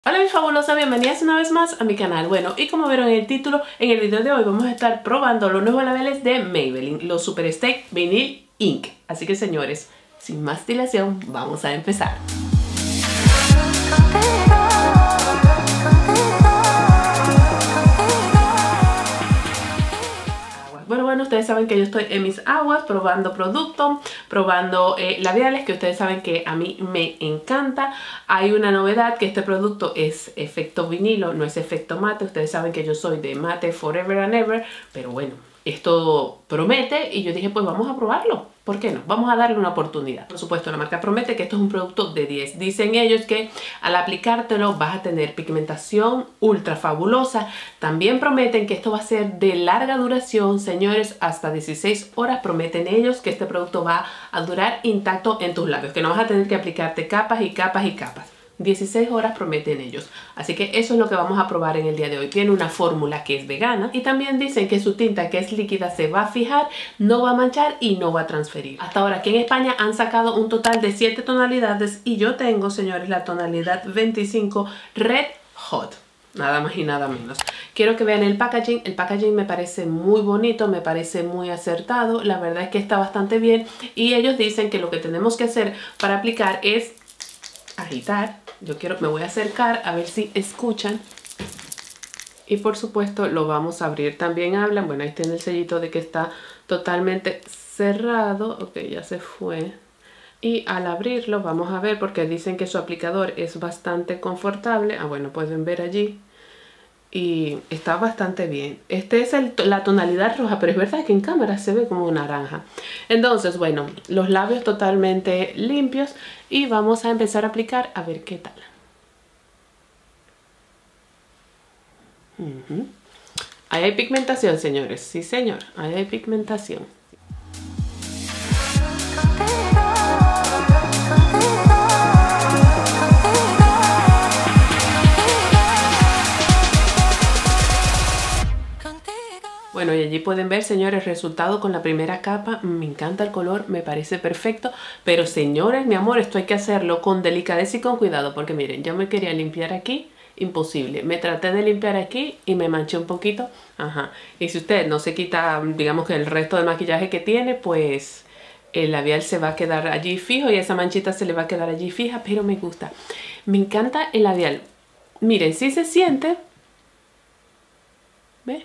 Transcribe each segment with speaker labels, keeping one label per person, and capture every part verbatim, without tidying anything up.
Speaker 1: Hola mis fabulosas, bienvenidas una vez más a mi canal. Bueno, y como vieron en el título, en el video de hoy vamos a estar probando los nuevos labiales de Maybelline, los Super Stay Vinyl Ink. Así que señores, sin más dilación, vamos a empezar. Bueno, bueno, ustedes saben que yo estoy en mis aguas probando productos, probando eh, labiales, que ustedes saben que a mí me encanta. Hay una novedad, que este producto es efecto vinilo, no es efecto mate. Ustedes saben que yo soy de mate forever and ever, pero bueno, esto promete y yo dije, pues vamos a probarlo. ¿Por qué no? Vamos a darle una oportunidad. Por supuesto, la marca promete que esto es un producto de diez. Dicen ellos que al aplicártelo vas a tener pigmentación ultra fabulosa. También prometen que esto va a ser de larga duración, señores, hasta dieciséis horas. Prometen ellos que este producto va a durar intacto en tus labios, que no vas a tener que aplicarte capas y capas y capas. dieciséis horas prometen ellos. Así que eso es lo que vamos a probar en el día de hoy. Tiene una fórmula que es vegana y también dicen que su tinta, que es líquida, se va a fijar, no va a manchar y no va a transferir. Hasta ahora aquí en España han sacado un total de siete tonalidades y yo tengo, señores, la tonalidad veinticinco Red Hot. Nada más y nada menos. Quiero que vean el packaging. El packaging me parece muy bonito, me parece muy acertado. La verdad es que está bastante bien y ellos dicen que lo que tenemos que hacer para aplicar es agitar. Yo quiero, me voy a acercar a ver si escuchan. Y por supuesto lo vamos a abrir. También hablan, bueno, ahí tiene el sellito de que está totalmente cerrado. Ok, ya se fue. Y al abrirlo vamos a ver, porque dicen que su aplicador es bastante confortable. Ah, bueno, pueden ver allí. Y está bastante bien. Este es el, la tonalidad roja, pero es verdad que en cámara se ve como naranja. Entonces, bueno, los labios totalmente limpios y vamos a empezar a aplicar a ver qué tal. Uh-huh. Ahí hay pigmentación, señores. Sí, señor, ahí hay pigmentación. Bueno, y allí pueden ver, señores, el resultado con la primera capa. Me encanta el color, me parece perfecto. Pero, señores, mi amor, esto hay que hacerlo con delicadeza y con cuidado. Porque miren, yo me quería limpiar aquí, imposible. Me traté de limpiar aquí y me manché un poquito. Ajá. Y si usted no se quita, digamos que el resto del maquillaje que tiene, pues el labial se va a quedar allí fijo y esa manchita se le va a quedar allí fija. Pero me gusta. Me encanta el labial. Miren, sí se siente. ¿Ve?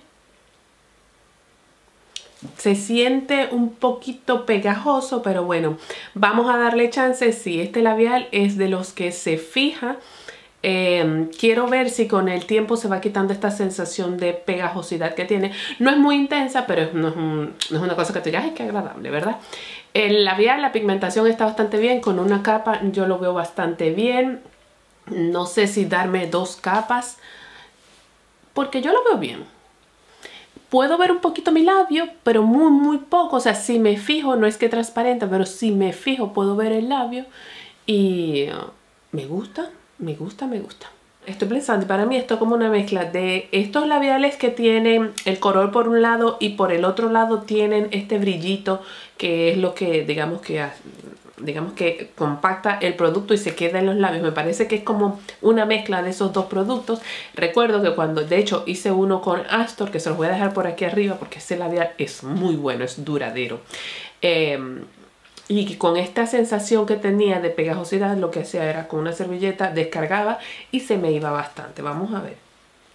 Speaker 1: Se siente un poquito pegajoso, pero bueno, vamos a darle chance. Si este labial es de los que se fija, eh, quiero ver si con el tiempo se va quitando esta sensación de pegajosidad que tiene. No es muy intensa, pero no es, un, no es una cosa que te digas, ay, qué agradable, ¿verdad? El labial, la pigmentación está bastante bien. Con una capa yo lo veo bastante bien. No sé si darme dos capas, porque yo lo veo bien. Puedo ver un poquito mi labio, pero muy, muy poco. O sea, si me fijo, no es que transparente, pero si me fijo puedo ver el labio. Y uh, me gusta, me gusta, me gusta. Estoy pensando, para mí esto es como una mezcla de estos labiales que tienen el color por un lado y por el otro lado tienen este brillito, que es lo que, digamos que... digamos que compacta el producto y se queda en los labios. Me parece que es como una mezcla de esos dos productos. Recuerdo que cuando, de hecho, hice uno con Astor, que se los voy a dejar por aquí arriba porque ese labial es muy bueno, es duradero. Eh, y con esta sensación que tenía de pegajosidad, lo que hacía era con una servilleta descargaba y se me iba bastante. Vamos a ver.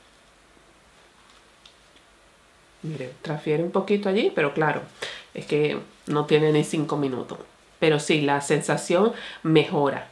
Speaker 1: Miren, transfiere un poquito allí, pero claro, es que no tiene ni cinco minutos. Pero sí, la sensación mejora.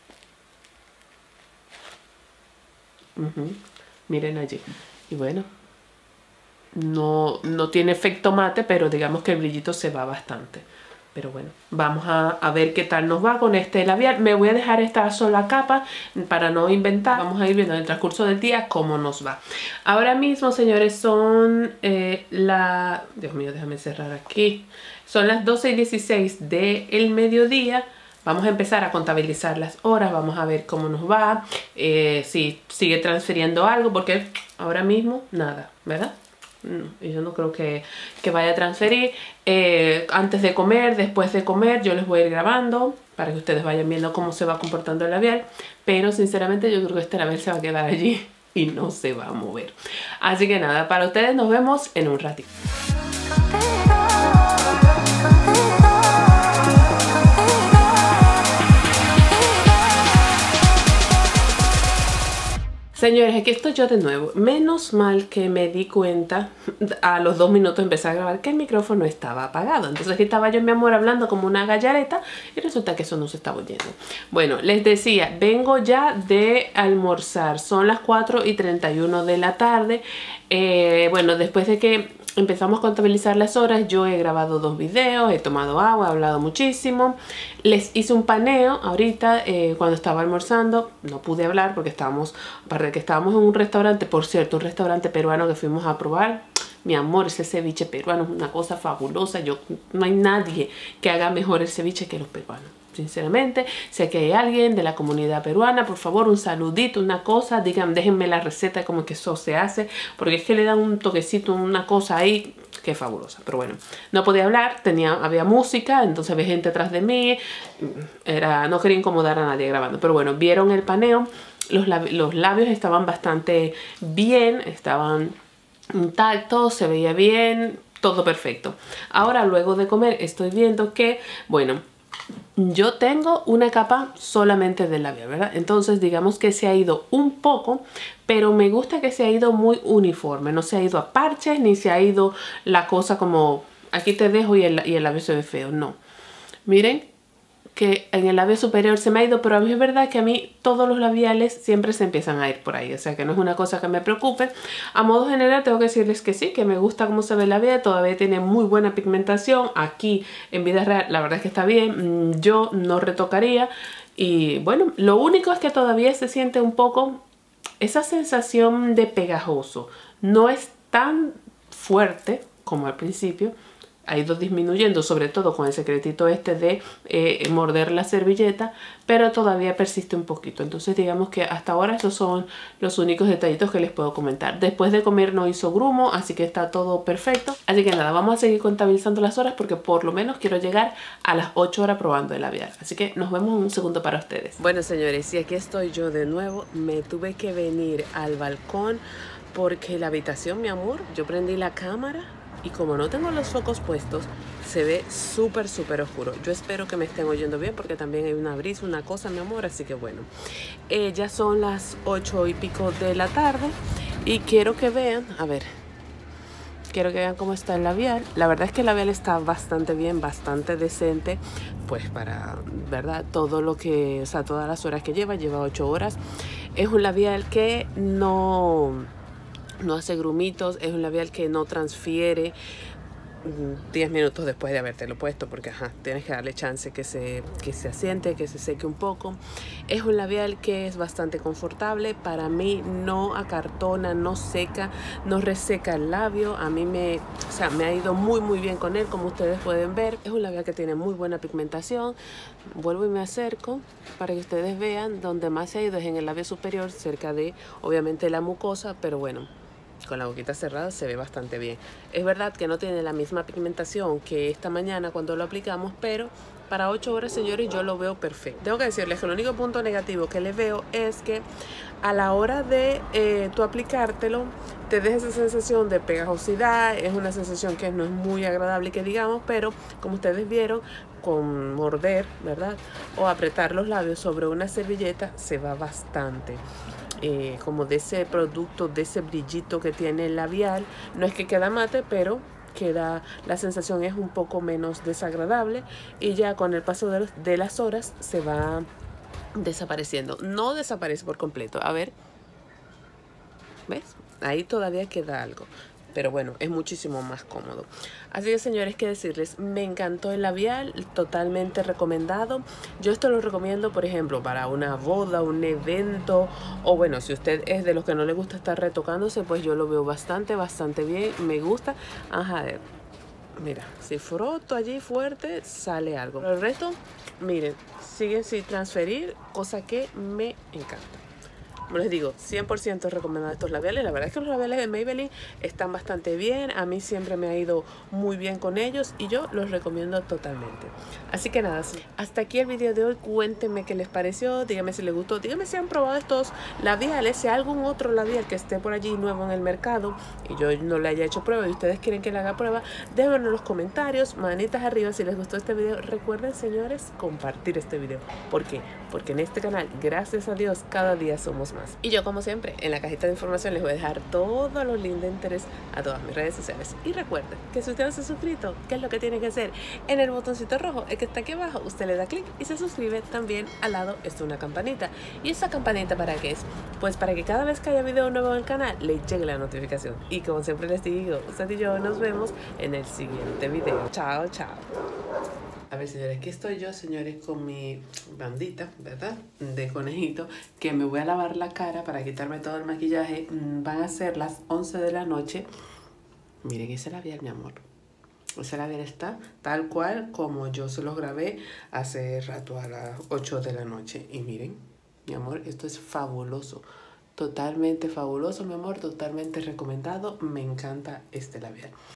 Speaker 1: Uh-huh. Miren allí. Y bueno, no, no tiene efecto mate, pero digamos que el brillito se va bastante. Pero bueno, vamos a, a ver qué tal nos va con este labial. Me voy a dejar esta sola capa para no inventar. Vamos a ir viendo en el transcurso del día cómo nos va. Ahora mismo, señores, son eh, la... Dios mío, déjame cerrar aquí. Son las doce y dieciséis del mediodía. Vamos a empezar a contabilizar las horas. Vamos a ver cómo nos va. Eh, si sigue transfiriendo algo, porque ahora mismo nada, ¿verdad? No, yo no creo que, que vaya a transferir. Eh, antes de comer, después de comer, yo les voy a ir grabando para que ustedes vayan viendo cómo se va comportando el labial. Pero sinceramente yo creo que este labial se va a quedar allí y no se va a mover. Así que nada, para ustedes nos vemos en un ratito. Señores, aquí estoy yo de nuevo. Menos mal que me di cuenta a los dos minutos empecé a grabar que el micrófono estaba apagado. Entonces aquí estaba yo, mi amor, hablando como una gallareta y resulta que eso no se estaba oyendo. Bueno, les decía, vengo ya de almorzar. Son las cuatro y treinta y uno de la tarde. Eh, bueno, después de que empezamos a contabilizar las horas, yo he grabado dos videos, he tomado agua, he hablado muchísimo. Les hice un paneo ahorita eh, cuando estaba almorzando. No pude hablar porque estábamos, aparte de que estábamos en un restaurante, por cierto, un restaurante peruano que fuimos a probar. Mi amor, ese ceviche peruano es una cosa fabulosa. Yo, no hay nadie que haga mejor el ceviche que los peruanos. Sinceramente, sé que hay alguien de la comunidad peruana, por favor, un saludito, una cosa, digan, déjenme la receta de cómo que eso se hace, porque es que le dan un toquecito, una cosa ahí, que es fabulosa. Pero bueno, no podía hablar, tenía, había música, entonces había gente atrás de mí, era, no quería incomodar a nadie grabando, pero bueno, vieron el paneo, los, lab, los labios estaban bastante bien, estaban intactos, se veía bien, todo perfecto. Ahora, luego de comer, estoy viendo que, bueno, yo tengo una capa solamente de labial, ¿verdad? Entonces digamos que se ha ido un poco, pero me gusta que se ha ido muy uniforme. No se ha ido a parches, ni se ha ido la cosa como aquí te dejo y el, y el labio se ve feo. No. Miren que en el labio superior se me ha ido, pero a mí es verdad que a mí todos los labiales siempre se empiezan a ir por ahí, o sea que no es una cosa que me preocupe. A modo general tengo que decirles que sí, que me gusta cómo se ve el labial, todavía tiene muy buena pigmentación. Aquí en vida real la verdad es que está bien, yo no retocaría. Y bueno, lo único es que todavía se siente un poco esa sensación de pegajoso, no es tan fuerte como al principio. Ha ido disminuyendo, sobre todo con el secretito este de eh, morder la servilleta, pero todavía persiste un poquito. Entonces digamos que hasta ahora estos son los únicos detallitos que les puedo comentar. Después de comer no hizo grumo, así que está todo perfecto. Así que nada, vamos a seguir contabilizando las horas porque por lo menos quiero llegar a las ocho horas probando el labial. Así que nos vemos en un segundo para ustedes. Bueno, señores, y aquí estoy yo de nuevo. Me tuve que venir al balcón porque la habitación, mi amor, yo prendí la cámara y como no tengo los focos puestos, se ve súper, súper oscuro. Yo espero que me estén oyendo bien porque también hay una brisa, una cosa, mi amor. Así que bueno, eh, ya son las ocho y pico de la tarde y quiero que vean, a ver, quiero que vean cómo está el labial. La verdad es que el labial está bastante bien, bastante decente, pues para, ¿verdad? Todo lo que, o sea, todas las horas que lleva, lleva ocho horas. Es un labial que no... no hace grumitos, es un labial que no transfiere diez minutos después de habértelo puesto, porque ajá, tienes que darle chance que se, que se asiente, que se seque un poco. Es un labial que es bastante confortable, para mí no acartona, no seca, no reseca el labio. A mí me, o sea, me ha ido muy muy bien con él, como ustedes pueden ver. Es un labial que tiene muy buena pigmentación. Vuelvo y me acerco para que ustedes vean. Donde más se ha ido es en el labio superior, cerca de, obviamente, la mucosa, pero bueno, con la boquita cerrada se ve bastante bien. Es verdad que no tiene la misma pigmentación que esta mañana cuando lo aplicamos, pero para ocho horas, señores, yo lo veo perfecto. Tengo que decirles que el único punto negativo que le veo es que a la hora de eh, tú aplicártelo, te deja esa sensación de pegajosidad. Es una sensación que no es muy agradable que digamos, pero como ustedes vieron, con morder, ¿verdad? O apretar los labios sobre una servilleta se va bastante. Eh, como de ese producto, de ese brillito que tiene el labial. No es que queda mate, pero queda, la sensación es un poco menos desagradable y ya con el paso de, de las horas se va desapareciendo. No desaparece por completo. A ver, ¿ves? Ahí todavía queda algo, pero bueno, es muchísimo más cómodo. Así que, señores, qué decirles, me encantó el labial, totalmente recomendado. Yo esto lo recomiendo, por ejemplo, para una boda, un evento, o bueno, si usted es de los que no le gusta estar retocándose, pues yo lo veo bastante, bastante bien, me gusta. Ajá, a ver, mira, si froto allí fuerte, sale algo. Pero el resto, miren, sigue sin transferir, cosa que me encanta. como les digo, cien por ciento recomendado estos labiales. La verdad es que los labiales de Maybelline están bastante bien. A mí siempre me ha ido muy bien con ellos y yo los recomiendo totalmente. Así que nada, hasta aquí el video de hoy. Cuéntenme qué les pareció, díganme si les gustó, díganme si han probado estos labiales, si hay algún otro labial que esté por allí nuevo en el mercado y yo no le haya hecho prueba y ustedes quieren que le haga prueba, déjenme en los comentarios, manitas arriba si les gustó este video. Recuerden, señores, compartir este video. ¿Por qué? Porque en este canal, gracias a Dios, cada día somos más. Y yo, como siempre, en la cajita de información les voy a dejar todos los links de interés a todas mis redes sociales. Y recuerden que si usted no se ha suscrito, ¿qué es lo que tiene que hacer? En el botoncito rojo, el que está aquí abajo, usted le da clic y se suscribe. También al lado está una campanita. ¿Y esa campanita para qué es? Pues para que cada vez que haya video nuevo en el canal, le llegue la notificación. Y como siempre les digo, usted y yo nos vemos en el siguiente video. Chao, chao. A ver, señores, aquí estoy yo, señores, con mi bandita, ¿verdad? De conejito, que me voy a lavar la cara para quitarme todo el maquillaje. Van a ser las once de la noche. Miren ese labial, mi amor. Ese labial está tal cual como yo se los grabé hace rato a las ocho de la noche. Y miren, mi amor, esto es fabuloso. Totalmente fabuloso, mi amor, totalmente recomendado. Me encanta este labial.